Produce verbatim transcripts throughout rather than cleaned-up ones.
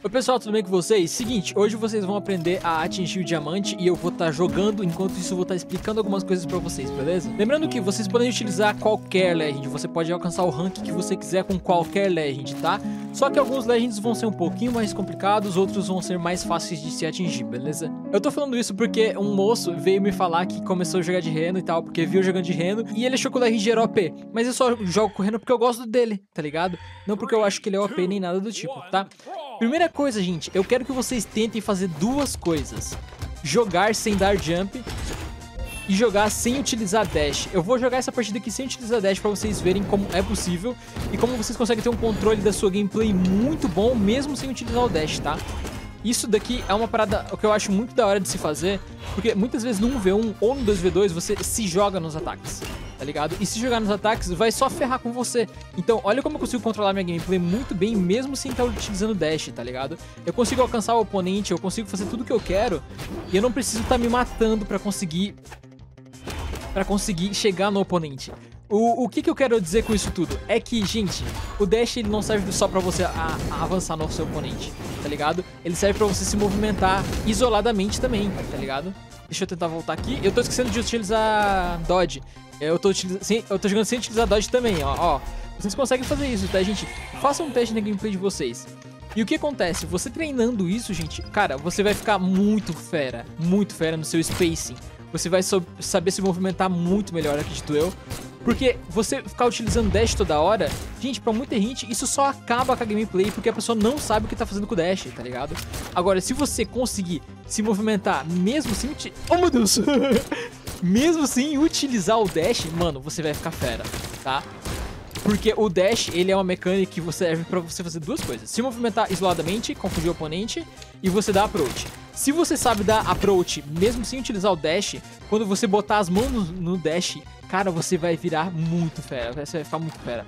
Oi pessoal, tudo bem com vocês? Seguinte, hoje vocês vão aprender a atingir o diamante e eu vou estar jogando, enquanto isso eu vou estar explicando algumas coisas pra vocês, beleza? Lembrando que vocês podem utilizar qualquer legend, você pode alcançar o rank que você quiser com qualquer legend, tá? Só que alguns legends vão ser um pouquinho mais complicados, outros vão ser mais fáceis de se atingir, beleza? Eu tô falando isso porque um moço veio me falar que começou a jogar de Reno e tal, porque viu eu jogando de Reno e ele achou que o legend era O P, mas eu só jogo com o Reno porque eu gosto dele, tá ligado? Não porque eu acho que ele é O P nem nada do tipo, tá? Primeira coisa, gente, eu quero que vocês tentem fazer duas coisas. Jogar sem dar jump e jogar sem utilizar dash. Eu vou jogar essa partida aqui sem utilizar dash pra vocês verem como é possível e como vocês conseguem ter um controle da sua gameplay muito bom, mesmo sem utilizar o dash, tá? Isso daqui é uma parada que eu acho muito da hora de se fazer, porque muitas vezes no um v um ou no dois v dois você se joga nos ataques, tá ligado? E se jogar nos ataques vai só ferrar com você. Então olha como eu consigo controlar minha gameplay muito bem, mesmo sem estar utilizando dash, tá ligado? Eu consigo alcançar o oponente, eu consigo fazer tudo que eu quero e eu não preciso estar me matando pra conseguir... pra conseguir chegar no oponente. O, o que, que eu quero dizer com isso tudo? É que, gente, o dash ele não serve só pra você a, a avançar no seu oponente, tá ligado? Ele serve pra você se movimentar isoladamente também, tá ligado? Deixa eu tentar voltar aqui. Eu tô esquecendo de utilizar dodge. Eu tô, sem, eu tô jogando sem utilizar dodge também, ó, ó. Vocês conseguem fazer isso, tá, gente? Façam um teste na gameplay de vocês. E o que acontece? Você treinando isso, gente, cara, você vai ficar muito fera, muito fera no seu spacing. Você vai so saber se movimentar muito melhor, acredito eu. Porque você ficar utilizando dash toda hora, gente, pra muita gente, isso só acaba com a gameplay, porque a pessoa não sabe o que tá fazendo com o dash, tá ligado? Agora, se você conseguir se movimentar mesmo sem... Oh, meu Deus! Mesmo sem utilizar o dash, mano, você vai ficar fera, tá? Porque o dash, ele é uma mecânica que serve pra você fazer duas coisas. Se movimentar isoladamente, confundir o oponente, e você dá approach. Se você sabe dar approach, mesmo sem utilizar o dash, quando você botar as mãos no, no dash, cara, você vai virar muito fera. Você vai ficar muito fera.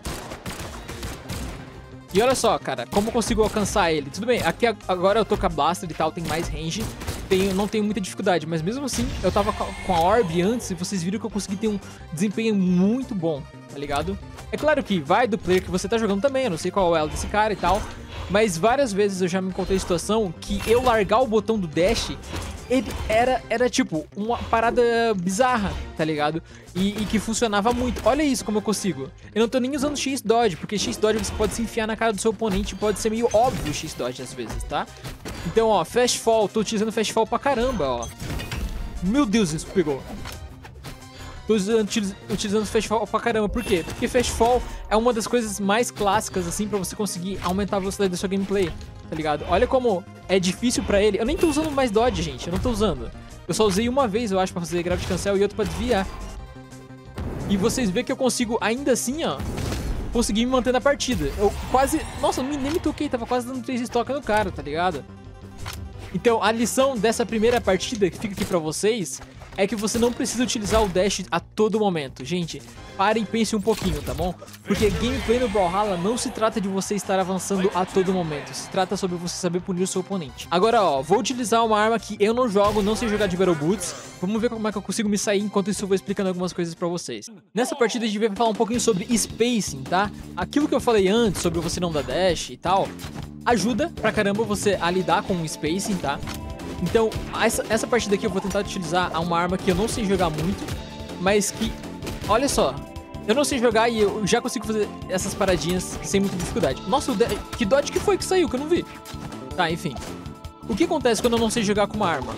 E olha só, cara, como eu consigo alcançar ele? Tudo bem, aqui agora eu tô com a Blaster e tal, tem mais range. Tenho, não tenho muita dificuldade, mas mesmo assim, eu tava com a Orb antes e vocês viram que eu consegui ter um desempenho muito bom, tá ligado? É claro que vai do player que você tá jogando também, eu não sei qual é o elo desse cara e tal, mas várias vezes eu já me encontrei em situação que eu largar o botão do dash, ele era, era tipo, uma parada bizarra, tá ligado? E, e que funcionava muito. Olha isso como eu consigo. Eu não tô nem usando X-Dodge, porque X-Dodge você pode se enfiar na cara do seu oponente e pode ser meio óbvio o X-Dodge às vezes, tá? Então, ó, Fast Fall, tô utilizando Fast Fall pra caramba, ó. Meu Deus, isso pegou. Tô usando, utilizando Fast Fall pra caramba, por quê? Porque Fast Fall é uma das coisas mais clássicas, assim, pra você conseguir aumentar a velocidade da sua gameplay, tá ligado? Olha como é difícil pra ele. Eu nem tô usando mais Dodge, gente, eu não tô usando. Eu só usei uma vez, eu acho, pra fazer Gravity Cancel e outro pra desviar. E vocês veem que eu consigo, ainda assim, ó, conseguir me manter na partida. Eu quase... Nossa, eu nem me toquei, tava quase dando três estoques no cara, tá ligado? Então, a lição dessa primeira partida que fica aqui pra vocês é que você não precisa utilizar o dash a todo momento. Gente, parem e pensem um pouquinho, tá bom? Porque gameplay no Brawlhalla não se trata de você estar avançando a todo momento. Se trata sobre você saber punir o seu oponente. Agora, ó, vou utilizar uma arma que eu não jogo, não sei jogar de Battle Boots. Vamos ver como é que eu consigo me sair, enquanto isso eu vou explicando algumas coisas pra vocês. Nessa partida a gente vai falar um pouquinho sobre spacing, tá? Aquilo que eu falei antes sobre você não dar dash e tal, ajuda pra caramba você a lidar com o spacing, tá? Então, essa, essa partida aqui eu vou tentar utilizar uma arma que eu não sei jogar muito, mas que, olha só, eu não sei jogar e eu já consigo fazer essas paradinhas sem muita dificuldade. Nossa, que dodge que foi que saiu, que eu não vi? Tá, enfim. O que acontece quando eu não sei jogar com uma arma?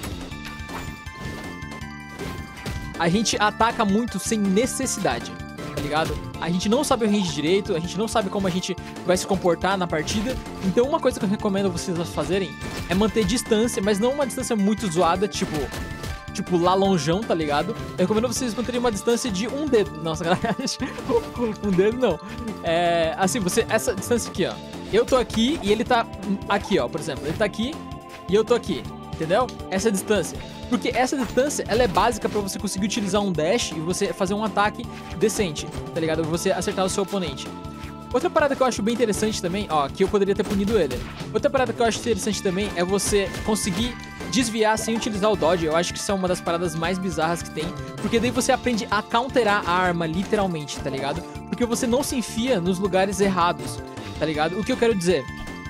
A gente ataca muito sem necessidade, tá ligado? A gente não sabe o range direito, a gente não sabe como a gente vai se comportar na partida. Então uma coisa que eu recomendo vocês fazerem é manter distância, mas não uma distância muito zoada, tipo... Tipo, lá longeão, tá ligado? Eu recomendo vocês manterem uma distância de um dedo. Nossa, galera, um dedo não. É, assim, você... Essa distância aqui, ó. Eu tô aqui e ele tá aqui, ó, por exemplo. Ele tá aqui e eu tô aqui, entendeu? Essa distância. Porque essa distância, ela é básica pra você conseguir utilizar um dash e você fazer um ataque decente, tá ligado? Você acertar o seu oponente. Outra parada que eu acho bem interessante também, ó, que eu poderia ter punido ele. Outra parada que eu acho interessante também é você conseguir desviar sem utilizar o dodge. Eu acho que isso é uma das paradas mais bizarras que tem, porque daí você aprende a counterar a arma, literalmente, tá ligado? Porque você não se enfia nos lugares errados, tá ligado? O que eu quero dizer?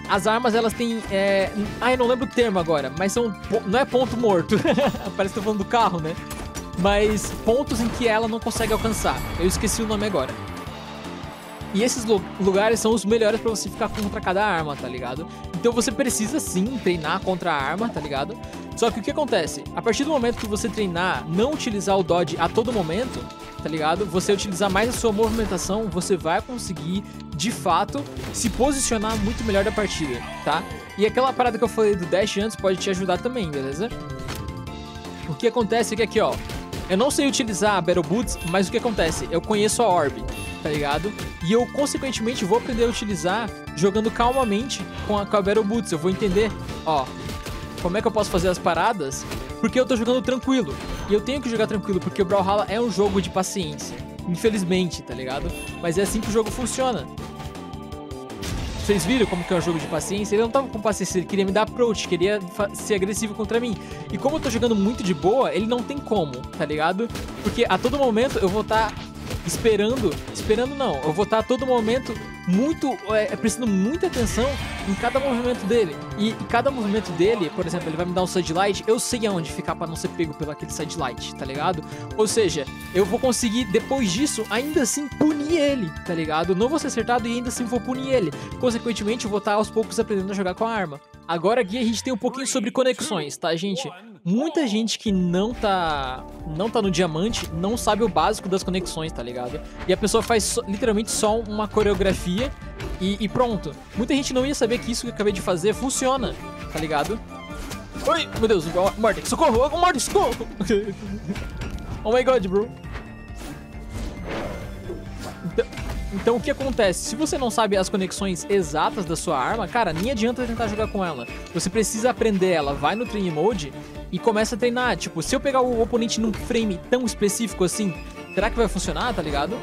as armas, elas têm... É... Ah, eu não lembro o termo agora, mas são... Não é ponto morto. Parece que tô falando do carro, né? Mas pontos em que ela não consegue alcançar. Eu esqueci o nome agora. E esses lugares são os melhores pra você ficar contra cada arma, tá ligado? Então você precisa sim treinar contra a arma, tá ligado? Só que o que acontece? A partir do momento que você treinar, não utilizar o dodge a todo momento, tá ligado? Você utilizar mais a sua movimentação, você vai conseguir, de fato, se posicionar muito melhor da partida, tá? E aquela parada que eu falei do dash antes pode te ajudar também, beleza? O que acontece é que aqui, ó, eu não sei utilizar a Battle Boots, mas o que acontece? Eu conheço a Orb, tá ligado? E eu, consequentemente, vou aprender a utilizar jogando calmamente com a, com a Battle Boots. Eu vou entender, ó, como é que eu posso fazer as paradas, porque eu tô jogando tranquilo. E eu tenho que jogar tranquilo, porque o Brawlhalla é um jogo de paciência. Infelizmente, tá ligado? Mas é assim que o jogo funciona. Vocês viram como que é um jogo de paciência? Ele não tava com paciência, ele queria me dar approach, queria ser agressivo contra mim. E como eu tô jogando muito de boa, ele não tem como, tá ligado? Porque a todo momento eu vou estar... Tá esperando, esperando não, eu vou estar a todo momento muito, é, prestando muita atenção em cada movimento dele. E, e cada movimento dele, por exemplo, ele vai me dar um sidelight, eu sei aonde ficar pra não ser pego pelo aquele sidelight, tá ligado? Ou seja, eu vou conseguir, depois disso, ainda assim punir ele, tá ligado? Não vou ser acertado e ainda assim vou punir ele. Consequentemente, eu vou estar aos poucos aprendendo a jogar com a arma. Agora aqui a gente tem um pouquinho sobre conexões, tá, gente? Muita gente que não tá, não tá no diamante não sabe o básico das conexões, tá ligado? E a pessoa faz so, literalmente só uma coreografia e, e pronto. Muita gente não ia saber que isso que eu acabei de fazer funciona, tá ligado? Oi, meu Deus, Mordek, socorro, Mordek, socorro! Oh my god, bro. Então... Então o que acontece? Se você não sabe as conexões exatas da sua arma, cara, nem adianta tentar jogar com ela. Você precisa aprender ela, vai no Training Mode e começa a treinar. Tipo, se eu pegar o oponente num frame tão específico assim, será que vai funcionar, tá ligado?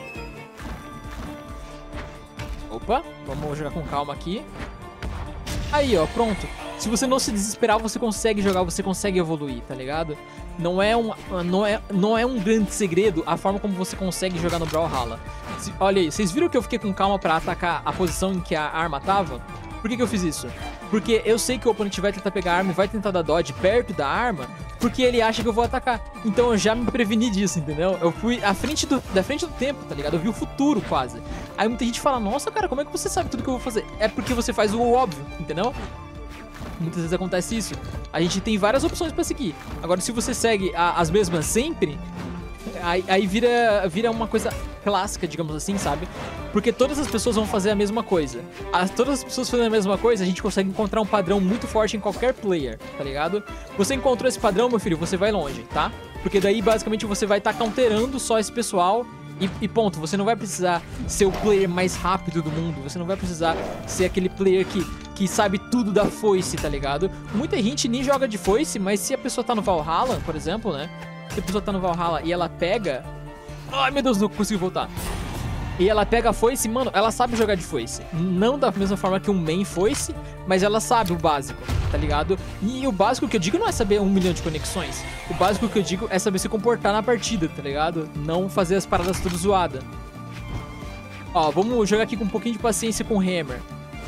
Opa, vamos jogar com calma aqui. Aí, ó, pronto. Se você não se desesperar, você consegue jogar, você consegue evoluir, tá ligado? Não é um, não é, não é um grande segredo a forma como você consegue jogar no Brawlhalla. Se, olha aí, vocês viram que eu fiquei com calma pra atacar a posição em que a arma tava? Por que que eu fiz isso? Porque eu sei que o oponente vai tentar pegar a arma e vai tentar dar dodge perto da arma, porque ele acha que eu vou atacar. Então eu já me preveni disso, entendeu? Eu fui à frente do, da frente do tempo, tá ligado? Eu vi o futuro quase. Aí muita gente fala, nossa, cara, como é que você sabe tudo que eu vou fazer? É porque você faz o óbvio, entendeu? Muitas vezes acontece isso. A gente tem várias opções pra seguir. Agora, se você segue a, as mesmas sempre, aí, aí vira, vira uma coisa clássica, digamos assim, sabe? Porque todas as pessoas vão fazer a mesma coisa. As, todas as pessoas fazendo a mesma coisa, a gente consegue encontrar um padrão muito forte em qualquer player, tá ligado? Você encontrou esse padrão, meu filho, você vai longe, tá? Porque daí, basicamente, você vai estar tá counterando só esse pessoal e, e ponto. Você não vai precisar ser o player mais rápido do mundo. Você não vai precisar ser aquele player que... que sabe tudo da foice, tá ligado? Muita gente nem joga de foice, mas se a pessoa tá no Valhalla, por exemplo, né? Se a pessoa tá no Valhalla e ela pega... Ai, meu Deus, não consigo voltar. E ela pega a foice, mano, ela sabe jogar de foice. Não da mesma forma que um main foice, mas ela sabe o básico, tá ligado? E o básico que eu digo não é saber um milhão de conexões. O básico que eu digo é saber se comportar na partida, tá ligado? Não fazer as paradas tudo zoada. Ó, vamos jogar aqui com um pouquinho de paciência com o Hammer.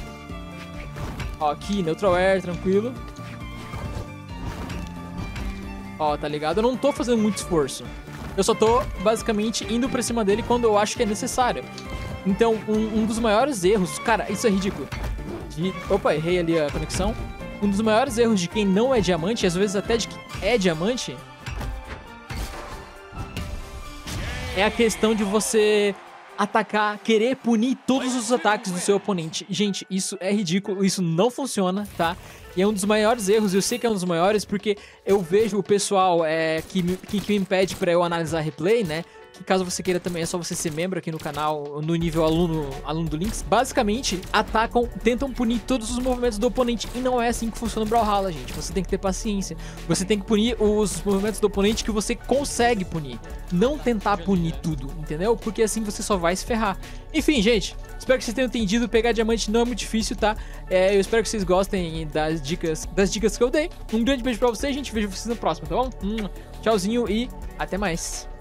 Ó, aqui, neutral air, tranquilo. Ó, tá ligado? Eu não tô fazendo muito esforço. Eu só tô, basicamente, indo pra cima dele quando eu acho que é necessário. Então, um, um dos maiores erros... Cara, isso é ridículo. De... Opa, errei ali a conexão. Um dos maiores erros de quem não é diamante, às vezes até de quem é diamante, é a questão de você... atacar, querer punir todos os ataques do seu oponente. Gente, isso é ridículo, isso não funciona, tá? E é um dos maiores erros, eu sei que é um dos maiores, porque eu vejo o pessoal é, que, me, que, que me impede pra eu analisar replay, né? Que caso você queira também, é só você ser membro aqui no canal, no nível aluno, aluno do Lynx. Basicamente, atacam, tentam punir todos os movimentos do oponente. E não é assim que funciona o Brawlhalla, gente. Você tem que ter paciência. Você tem que punir os movimentos do oponente que você consegue punir. Não tentar punir tudo, entendeu? Porque assim você só vai se ferrar. Enfim, gente, espero que vocês tenham entendido. Pegar diamante não é muito difícil, tá? É, eu espero que vocês gostem das dicas, das dicas que eu dei. Um grande beijo pra vocês, gente. Vejo vocês no próximo, tá bom? Hum, tchauzinho e até mais.